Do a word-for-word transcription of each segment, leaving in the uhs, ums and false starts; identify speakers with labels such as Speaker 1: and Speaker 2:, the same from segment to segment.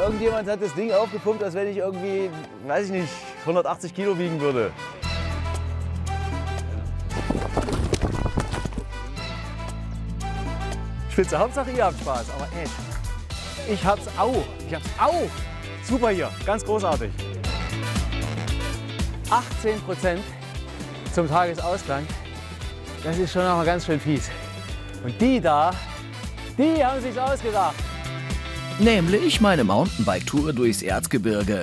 Speaker 1: irgendjemand hat das Ding aufgepumpt, als wenn ich irgendwie, weiß ich nicht, hundertachtzig Kilo wiegen würde. Spitze, Hauptsache ihr habt Spaß, aber echt, ich hab's auch, ich hab's auch. Super hier, ganz großartig. achtzehn Prozent zum Tagesausklang, das ist schon noch mal ganz schön fies. Und die da, die haben sich's ausgedacht.
Speaker 2: Nämlich meine Mountainbike-Tour durchs Erzgebirge.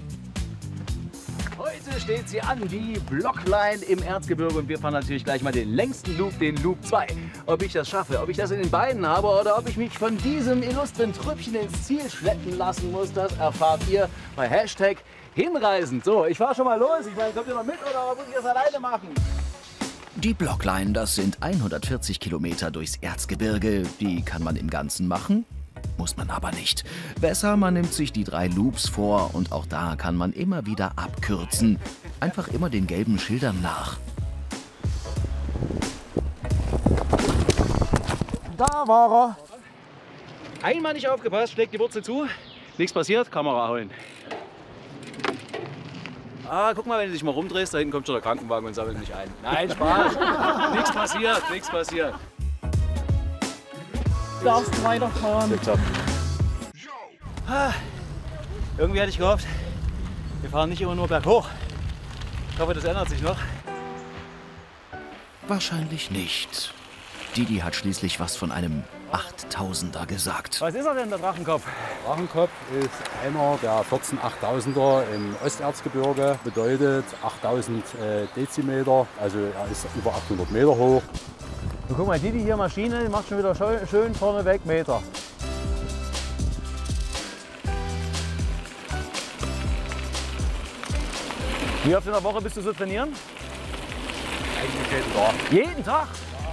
Speaker 1: Heute steht sie an, die Blockline im Erzgebirge, und wir fahren natürlich gleich mal den längsten Loop, den Loop zwei. Ob ich das schaffe, ob ich das in den Beinen habe oder ob ich mich von diesem illustren Trüppchen ins Ziel schleppen lassen muss, das erfahrt ihr bei Hashtag Hinreisend. So, ich fahre schon mal los. Ich meine, kommt ihr noch mit oder muss ich das alleine machen?
Speaker 2: Die Blockline, das sind hundertvierzig Kilometer durchs Erzgebirge. Die kann man im Ganzen machen, muss man aber nicht. Besser, man nimmt sich die drei Loops vor und auch da kann man immer wieder abkürzen. Einfach immer den gelben Schildern nach.
Speaker 1: Da war er. Einmal nicht aufgepasst, schlägt die Wurzel zu. Nichts passiert, Kamera holen. Ah, guck mal, wenn du dich mal rumdrehst, da hinten kommt schon der Krankenwagen und sammelt mich ein. Nein, Spaß. Nichts passiert, nichts passiert.
Speaker 3: Darfst du weiterfahren?
Speaker 1: Ah, irgendwie hatte ich gehofft, wir fahren nicht immer nur berghoch. Ich hoffe, das ändert sich noch.
Speaker 2: Wahrscheinlich nicht. Didi hat schließlich was von einem achttausender gesagt.
Speaker 1: Was ist er denn, der Drachenkopf?
Speaker 4: Drachenkopf ist einer der vierzehn achttausender im Osterzgebirge, bedeutet achttausend äh, Dezimeter, also er ist über achthundert Meter hoch.
Speaker 1: Und guck mal, die, die hier Maschine, die macht schon wieder schön vorne weg Meter. Wie oft in der Woche bist du so trainieren?
Speaker 4: Eigentlich jeden Tag.
Speaker 1: Jeden Tag?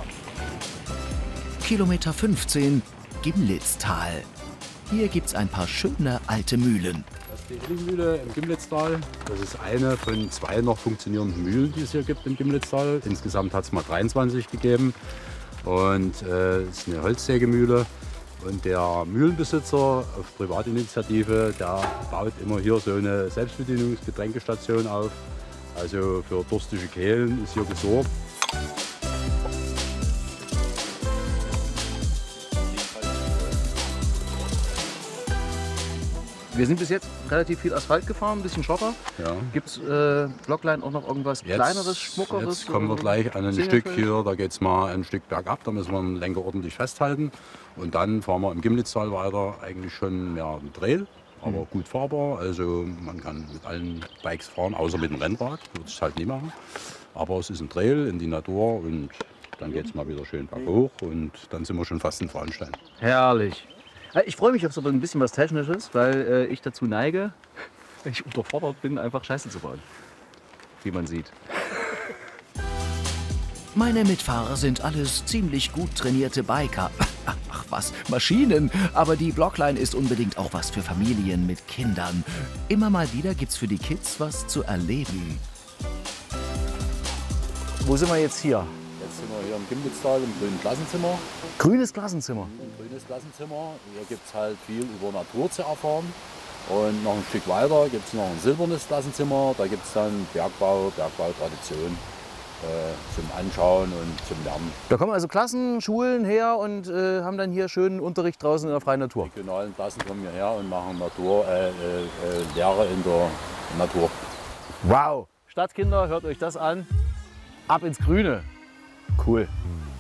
Speaker 2: Kilometer fünfzehn, Gimlitztal. Hier gibt's ein paar schöne alte Mühlen.
Speaker 4: Das ist die Illingmühle im Gimlitztal. Das ist eine von zwei noch funktionierenden Mühlen, die es hier gibt im Gimlitztal. Insgesamt hat es mal dreiundzwanzig gegeben. Und äh, es ist eine Holzsägemühle. Und der Mühlenbesitzer auf Privatinitiative, der baut immer hier so eine Selbstbedienungsgetränkestation auf. Also für durstige Kehlen ist hier gesorgt.
Speaker 1: Wir sind bis jetzt relativ viel Asphalt gefahren, ein bisschen Schotter.
Speaker 4: Ja.
Speaker 1: Gibt es äh, Blockline auch noch irgendwas
Speaker 4: Jetzt,
Speaker 1: kleineres, schmuckeres?
Speaker 4: Jetzt kommen wir gleich an ein
Speaker 1: Singlefeld?
Speaker 4: Stück hier, da geht es mal ein Stück bergab, da müssen wir den Lenker ordentlich festhalten. Und dann fahren wir im Gimlitztal weiter, eigentlich schon ja, ein Trail, aber gut fahrbar. Also man kann mit allen Bikes fahren, außer mit dem Rennrad, würde ich halt nie machen. Aber es ist ein Trail in die Natur und dann geht es mal wieder schön berghoch und dann sind wir schon fast in Frauenstein.
Speaker 1: Herrlich. Ich freue mich auf so ein bisschen was Technisches, weil äh, ich dazu neige, wenn ich unterfordert bin, einfach Scheiße zu bauen. Wie man sieht.
Speaker 2: Meine Mitfahrer sind alles ziemlich gut trainierte Biker. Ach was, Maschinen. Aber die Blockline ist unbedingt auch was für Familien mit Kindern. Immer mal wieder gibt's für die Kids was zu erleben.
Speaker 1: Wo sind wir jetzt hier?
Speaker 4: Jetzt sind wir hier im Gimlitztal im grünen Klassenzimmer.
Speaker 1: Grünes Klassenzimmer.
Speaker 4: Ein grünes Klassenzimmer. Hier gibt es halt viel über Natur zu erfahren. Und noch ein Stück weiter gibt es noch ein silbernes Klassenzimmer. Da gibt es dann Bergbau, Bergbautradition äh, zum Anschauen und zum Lernen.
Speaker 1: Da kommen also Klassen, Schulen her und äh, haben dann hier schönen Unterricht draußen in der freien Natur.
Speaker 4: Die regionalen Klassen kommen hierher und machen Natur, äh, äh, Lehre in der Natur.
Speaker 1: Wow! Stadtkinder, hört euch das an. Ab ins Grüne. Cool.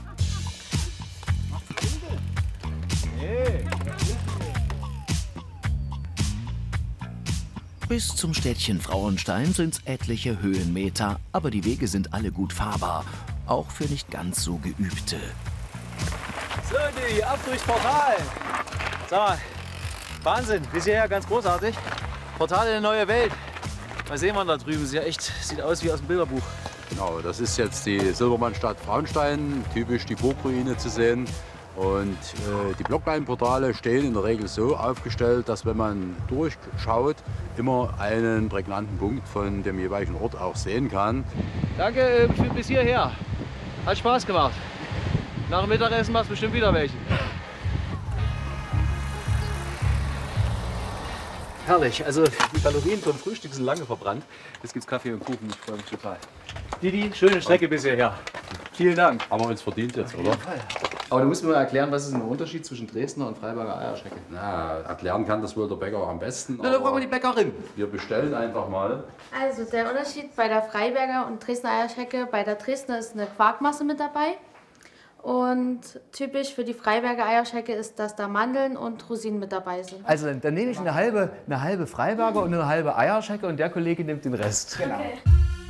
Speaker 2: Bis zum Städtchen Frauenstein sind's etliche Höhenmeter, aber die Wege sind alle gut fahrbar, auch für nicht ganz so Geübte.
Speaker 1: So, die ab durchs Portal. Sag mal, Wahnsinn, bis hierher ganz großartig. Portal in eine neue Welt. Mal sehen wir da drüben, sieht ja echt, sieht aus wie aus dem Bilderbuch.
Speaker 4: Genau, das ist jetzt die Silbermannstadt Frauenstein, typisch die Burgruine zu sehen. Und äh, die Blockline-Portale stehen in der Regel so aufgestellt, dass wenn man durchschaut, immer einen prägnanten Punkt von dem jeweiligen Ort auch sehen kann.
Speaker 1: Danke für bis hierher. Hat Spaß gemacht. Nach dem Mittagessen macht es bestimmt wieder welchen. herrlich. Also die Kalorien vom Frühstück sind lange verbrannt. Jetzt gibt's Kaffee und Kuchen. Ich freue mich total. Didi, schöne Strecke bis hierher. Vielen Dank.
Speaker 4: Haben wir uns verdient jetzt, oder?
Speaker 2: Aber du musst mir mal erklären, was ist der Unterschied zwischen Dresdner und Freiberger Eierschecke?
Speaker 4: Na, erklären kann das wohl der Bäcker am besten.
Speaker 1: Na, dann brauchen wir die Bäckerin.
Speaker 4: Wir bestellen einfach mal.
Speaker 3: Also der Unterschied bei der Freiberger und Dresdner Eierschecke, bei der Dresdner ist eine Quarkmasse mit dabei. Und typisch für die Freiberger Eierschecke ist, dass da Mandeln und Rosinen mit dabei sind.
Speaker 1: Also dann, dann nehme ich eine halbe, eine halbe Freiberger und eine halbe Eierschecke und der Kollege nimmt den Rest.
Speaker 3: Genau. Okay.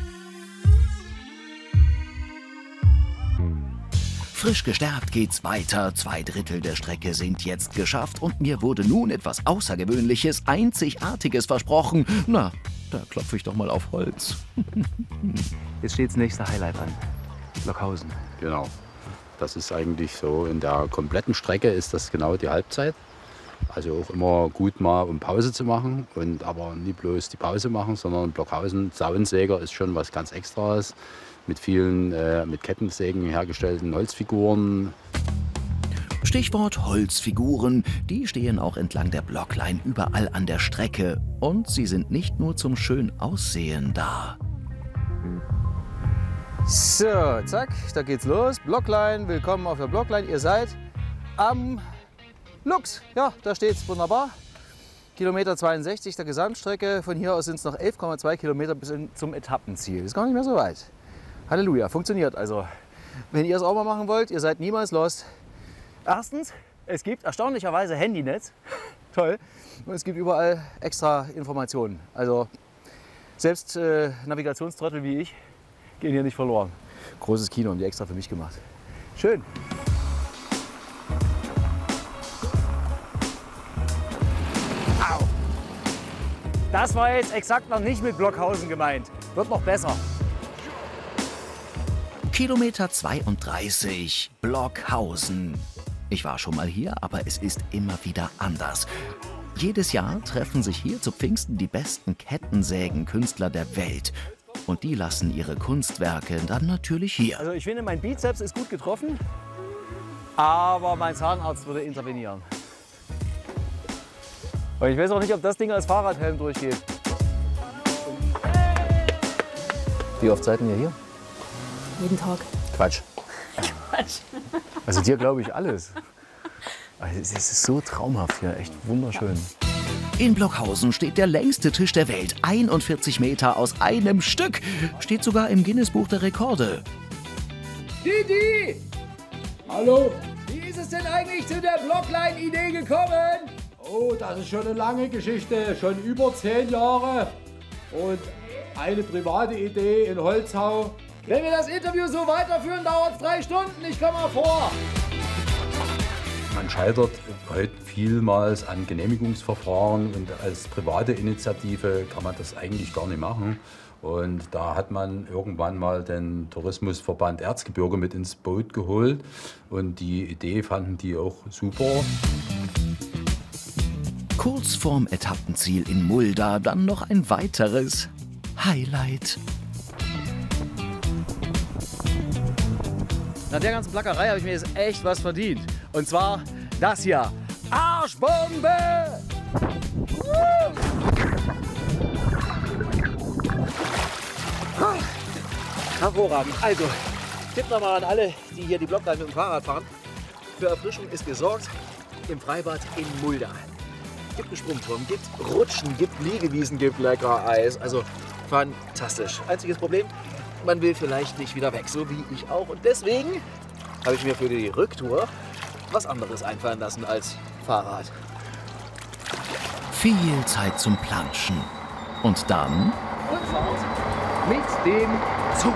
Speaker 2: Frisch gestärkt geht's weiter. Zwei Drittel der Strecke sind jetzt geschafft und mir wurde nun etwas Außergewöhnliches, Einzigartiges versprochen. Na, da klopfe ich doch mal auf Holz.
Speaker 1: Jetzt steht das nächste Highlight an. Blockhausen.
Speaker 4: Genau. Das ist eigentlich so, in der kompletten Strecke ist das genau die Halbzeit. Also auch immer gut mal um Pause zu machen und aber nie bloß die Pause machen, sondern Blockhausen, Zaunsäger ist schon was ganz Extras. Mit vielen äh, mit Kettensägen hergestellten Holzfiguren.
Speaker 2: Stichwort Holzfiguren, die stehen auch entlang der Blockline überall an der Strecke. Und sie sind nicht nur zum schön Aussehen da.
Speaker 1: So, zack, da geht's los. Blockline, willkommen auf der Blockline. Ihr seid am Lux. Ja, da steht's wunderbar. Kilometer zweiundsechzig der Gesamtstrecke. Von hier aus sind es noch elf Komma zwei Kilometer bis in, zum Etappenziel. Ist gar nicht mehr so weit. Halleluja, funktioniert also. Wenn ihr es auch mal machen wollt, ihr seid niemals lost. Erstens, es gibt erstaunlicherweise Handynetz. Toll. Und es gibt überall extra Informationen. Also selbst äh, Navigationstrottel wie ich gehen hier nicht verloren. Großes Kino haben die extra für mich gemacht. Schön. Au. Das war jetzt exakt noch nicht mit Blockhausen gemeint. Wird noch besser.
Speaker 2: Kilometer zweiunddreißig, Blockhausen. Ich war schon mal hier, aber es ist immer wieder anders. Jedes Jahr treffen sich hier zu Pfingsten die besten Kettensägenkünstler der Welt. Und die lassen ihre Kunstwerke dann natürlich hier.
Speaker 1: Also ich finde, mein Bizeps ist gut getroffen, aber mein Zahnarzt würde intervenieren. Und ich weiß auch nicht, ob das Ding als Fahrradhelm durchgeht. Wie oft seid ihr hier?
Speaker 3: Jeden Tag.
Speaker 1: Quatsch.
Speaker 3: Quatsch.
Speaker 1: Also dir glaube ich alles. Es ist so traumhaft hier, echt wunderschön.
Speaker 2: In Blockhausen steht der längste Tisch der Welt. einundvierzig Meter aus einem Stück. Steht sogar im Guinness-Buch der Rekorde.
Speaker 1: Didi! Hallo? Wie ist es denn eigentlich zu der Blockline-Idee gekommen?
Speaker 5: Oh, das ist schon eine lange Geschichte, schon über zehn Jahre. Und eine private Idee in Holzhau.
Speaker 1: Wenn wir das Interview so weiterführen, dauert es drei Stunden. Ich komme mal vor.
Speaker 4: Man scheitert heute vielmals an Genehmigungsverfahren und als private Initiative kann man das eigentlich gar nicht machen. Und da hat man irgendwann mal den Tourismusverband Erzgebirge mit ins Boot geholt und die Idee fanden die auch super.
Speaker 2: Kurz vorm Etappenziel in Mulda dann noch ein weiteres Highlight.
Speaker 1: Nach der ganzen Plackerei habe ich mir jetzt echt was verdient. Und zwar das hier. Arschbombe! Hervorragend. Also, Tipp nochmal an alle, die hier die Blockline mit dem Fahrrad fahren. Für Erfrischung ist gesorgt im Freibad in Mulda. Gibt einen Sprungturm, gibt Rutschen, gibt Liegewiesen, gibt lecker Eis. Also fantastisch. Einziges Problem, man will vielleicht nicht wieder weg, so wie ich auch. Und deswegen habe ich mir für die Rücktour was anderes einfallen lassen als Fahrrad.
Speaker 2: Viel Zeit zum Planschen. Und dann
Speaker 1: Rückfahrt mit dem Zug.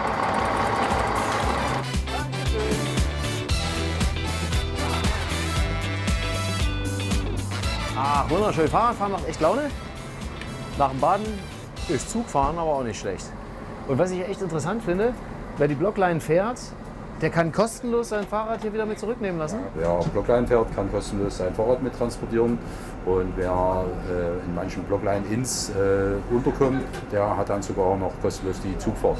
Speaker 1: Ah, wunderschön. Fahrradfahren macht echt Laune. Nach dem Baden ist Zugfahren aber auch nicht schlecht. Und was ich echt interessant finde, wer die Blockline fährt, der kann kostenlos sein Fahrrad hier wieder mit zurücknehmen lassen.
Speaker 4: Wer Blockline fährt, kann kostenlos sein Fahrrad mit transportieren. Und wer äh, in manchen Blockline-Inns äh, unterkommt, der hat dann sogar auch noch kostenlos die Zugfahrt.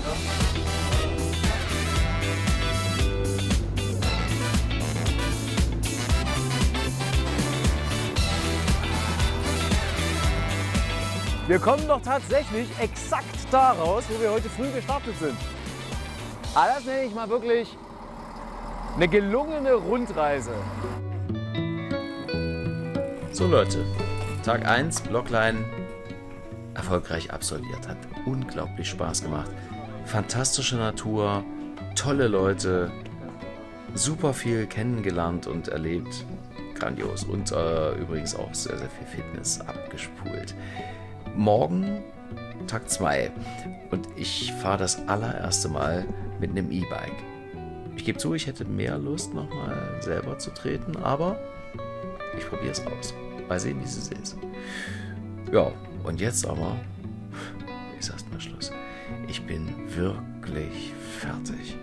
Speaker 1: Wir kommen doch tatsächlich exakt da raus, wo wir heute früh gestartet sind. Aber das nenne ich mal wirklich eine gelungene Rundreise.
Speaker 2: So Leute, Tag eins, Blockline, erfolgreich absolviert. Hat unglaublich Spaß gemacht. Fantastische Natur, tolle Leute, super viel kennengelernt und erlebt. Grandios. Und äh, übrigens auch sehr, sehr viel Fitness abgespult. Morgen Tag zwei und ich fahre das allererste Mal mit einem E-Bike. Ich gebe zu, ich hätte mehr Lust, nochmal selber zu treten, aber ich probiere es aus. Mal sehen, wie es ist. Ja, und jetzt aber ist erstmal Schluss. Ich bin wirklich fertig.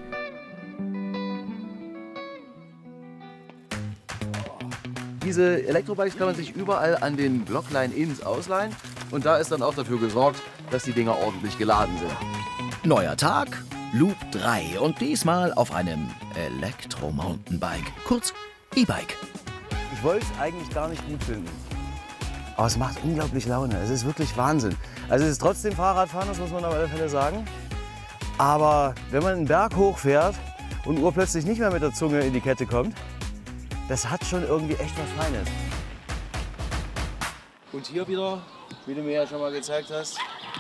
Speaker 1: Diese Elektrobikes kann man sich überall an den Blockline-Inns ausleihen. Und da ist dann auch dafür gesorgt, dass die Dinger ordentlich geladen sind.
Speaker 2: Neuer Tag, Loop drei und diesmal auf einem Elektro-Mountainbike, kurz E-Bike.
Speaker 1: Ich wollte es eigentlich gar nicht gut finden. Aber es macht unglaublich Laune. Es ist wirklich Wahnsinn. Also es ist trotzdem Fahrradfahren, das muss man auf alle Fälle sagen. Aber wenn man einen Berg hochfährt und urplötzlich nicht mehr mit der Zunge in die Kette kommt, das hat schon irgendwie echt was Feines. Und hier wieder, wie du mir ja schon mal gezeigt hast,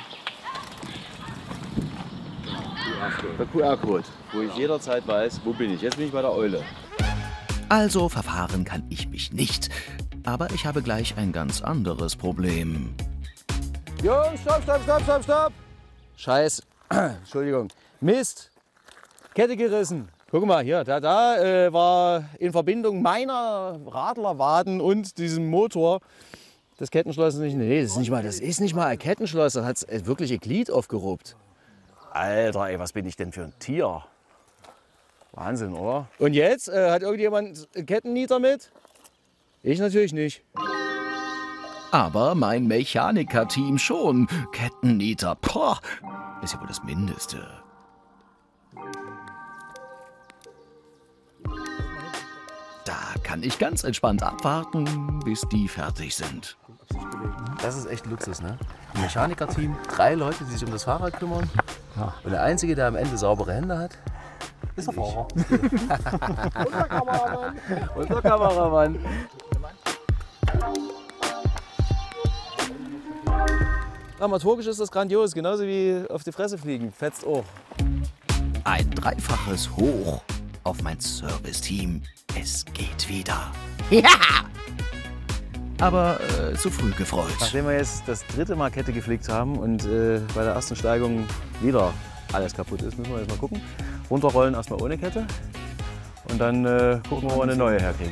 Speaker 1: der Q R-Code, wo ich jederzeit weiß, wo bin ich. Jetzt bin ich bei der Eule.
Speaker 2: Also verfahren kann ich mich nicht. Aber ich habe gleich ein ganz anderes Problem.
Speaker 1: Jungs, stopp, stopp, stopp, stopp, stopp! Scheiß, Entschuldigung, Mist, Kette gerissen. Guck mal hier, da, da äh, war in Verbindung meiner Radlerwaden und diesem Motor das Kettenschloss nicht. Nee, das ist nicht mal, das ist nicht mal ein Kettenschloss, das hat äh, wirklich ein Glied aufgeruppt. Alter, ey, was bin ich denn für ein Tier? Wahnsinn, oder? Und jetzt, äh, hat irgendjemand einen Kettennieter mit? Ich natürlich nicht.
Speaker 2: Aber mein Mechaniker-Team schon. Kettennieter, boah, ist ja wohl das Mindeste. Da kann ich ganz entspannt abwarten, bis die fertig sind.
Speaker 1: Das ist echt Luxus, ne? Ein Mechaniker-Team, drei Leute, die sich um das Fahrrad kümmern. Ja. Und der Einzige, der am Ende saubere Hände hat, ist der Fahrer. Unser Kameramann. Unser Kameramann. Dramaturgisch ist das grandios, genauso wie auf die Fresse fliegen. Fetzt auch.
Speaker 2: Ein dreifaches Hoch auf mein Service-Team. Es geht wieder. Ja! Aber äh, zu früh gefreut.
Speaker 1: Nachdem wir jetzt das dritte Mal Kette geflickt haben und äh, bei der ersten Steigung wieder alles kaputt ist, müssen wir jetzt mal gucken. Runterrollen erstmal ohne Kette und dann äh, gucken, wo wir eine neue herkriegen.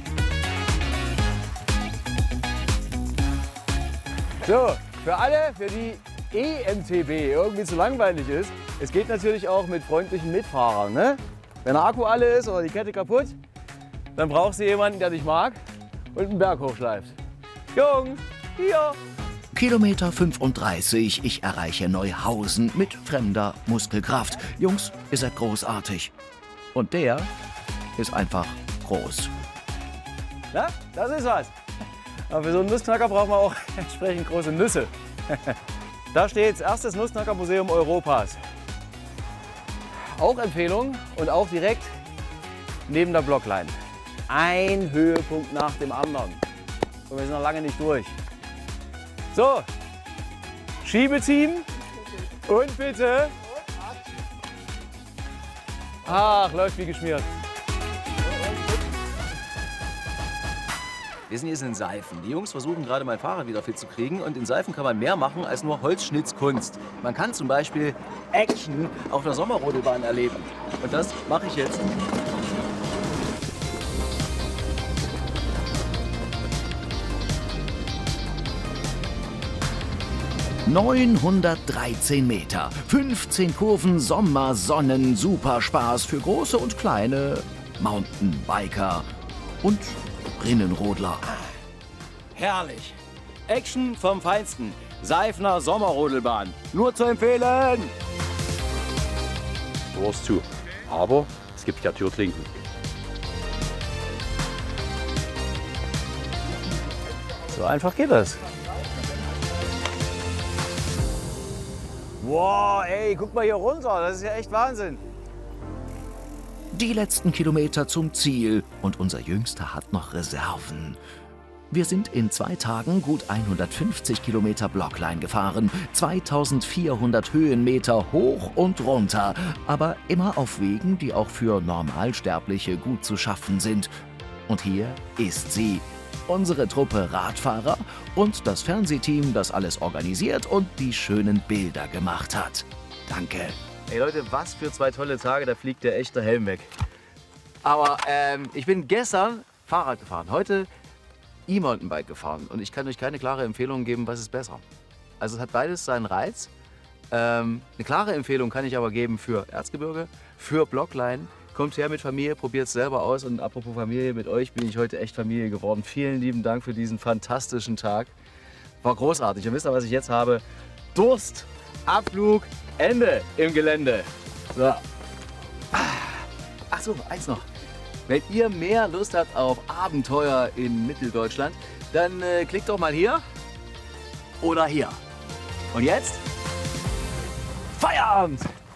Speaker 1: So, für alle, für die E M T B irgendwie zu langweilig ist, es geht natürlich auch mit freundlichen Mitfahrern. Ne? Wenn der Akku alle ist oder die Kette kaputt, dann brauchst du jemanden, der dich mag und einen Berg hochschleift. Jungs, hier!
Speaker 2: Kilometer fünfunddreißig, ich erreiche Neuhausen mit fremder Muskelkraft. Jungs, ihr seid großartig. Und der ist einfach groß.
Speaker 1: Na, das ist was. Aber für so einen Nussknacker braucht man auch entsprechend große Nüsse. Da steht erstes Nussknacker-Museum Europas. Auch Empfehlung und auch direkt neben der Blockline. Ein Höhepunkt nach dem anderen. Und wir sind noch lange nicht durch. So, Schiebeteam und bitte. Ach, läuft wie geschmiert. Wir sind jetzt in Seifen. Die Jungs versuchen gerade mein Fahrrad wieder fit zu kriegen. Und in Seifen kann man mehr machen als nur Holzschnitzkunst. Man kann zum Beispiel Action auf der Sommerrodelbahn erleben. Und das mache ich jetzt.
Speaker 2: neunhundertdreizehn Meter, fünfzehn Kurven, Sommer, Sonnen, Superspaß für große und kleine Mountainbiker und Rinnenrodler.
Speaker 1: Herrlich. Action vom Feinsten. Seifener Sommerrodelbahn. Nur zu empfehlen.
Speaker 4: Tor ist zu. Aber es gibt ja Türklinken.
Speaker 1: So einfach geht das. Wow, ey, guck mal hier runter. Das ist ja echt Wahnsinn.
Speaker 2: Die letzten Kilometer zum Ziel und unser Jüngster hat noch Reserven. Wir sind in zwei Tagen gut hundertfünfzig Kilometer Blockline gefahren, zweitausendvierhundert Höhenmeter hoch und runter, aber immer auf Wegen, die auch für Normalsterbliche gut zu schaffen sind. Und hier ist sie, unsere Truppe Radfahrer und das Fernsehteam, das alles organisiert und die schönen Bilder gemacht hat. Danke.
Speaker 1: Ey Leute, was für zwei tolle Tage, da fliegt der echte Helm weg. Aber ähm, ich bin gestern Fahrrad gefahren, heute E-Mountainbike gefahren und ich kann euch keine klare Empfehlung geben, was ist besser. Also es hat beides seinen Reiz. Ähm, eine klare Empfehlung kann ich aber geben für Erzgebirge, für Blockline. Kommt her mit Familie, probiert es selber aus und apropos Familie, mit euch bin ich heute echt Familie geworden. Vielen lieben Dank für diesen fantastischen Tag. War großartig und wisst ihr, was ich jetzt habe? Durst, Abflug, Ende im Gelände. So. Ach so, eins noch. Wenn ihr mehr Lust habt auf Abenteuer in Mitteldeutschland, dann äh, klickt doch mal hier oder hier. Und jetzt Feierabend!